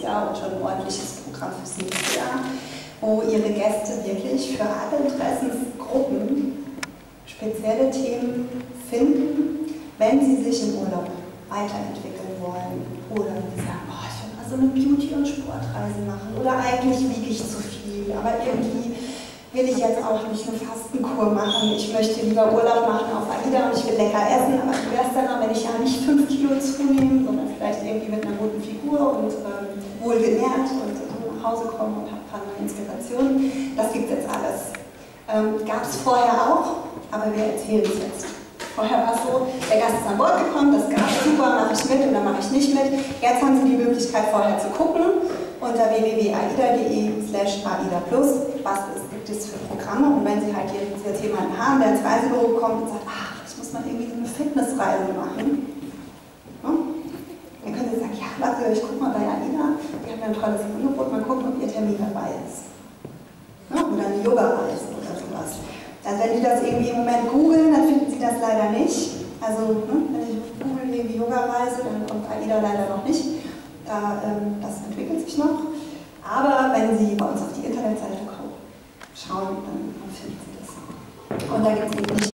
Jahr und schon ein ordentliches Programm fürs nächste Jahr, wo ihre Gäste wirklich für alle Interessensgruppen spezielle Themen finden, wenn sie sich im Urlaub weiterentwickeln wollen oder sie sagen, oh, ich will mal so eine Beauty- und Sportreise machen oder eigentlich wiege ich zu viel, aber irgendwie will ich jetzt auch nicht eine Fastenkur machen, ich möchte lieber Urlaub machen auf AIDA und ich will lecker essen, aber wie wäre es dann, wenn ich ja nicht 5 Kilo zunehme, sondern vielleicht irgendwie mit einer guten Figur und wohlgenährt und nach Hause komme und habe ein paar neue Inspirationen. Das gibt es jetzt alles. Gab es vorher auch, aber wir erzählen es jetzt. Vorher war es so, der Gast ist an Bord gekommen, das gab es, super, mache ich mit oder mache ich nicht mit. Jetzt haben Sie die Möglichkeit vorher zu gucken unter www.aida.de/AIDA+, was gibt es für Programme, und wenn Sie halt jetzt jemanden haben, der ins Reisebüro kommt und sagt, ach, ich muss mal irgendwie so eine Fitnessreise machen, ne? Dann können Sie sagen, ja, warte, ich gucke mal bei AIDA, die haben ja ein tolles Angebot, mal gucken, ob Ihr Termin dabei ist. Ne? Oder eine Yoga-Reise oder sowas. Also wenn Sie das irgendwie im Moment googeln, dann finden Sie das leider nicht. Also wenn ich google irgendwie Yoga-Reise, dann kommt AIDA leider noch nicht. Das entwickelt sich noch. Aber wenn Sie bei uns auf die Internetseite schauen, dann finden Sie das. Und da gibt es eben nicht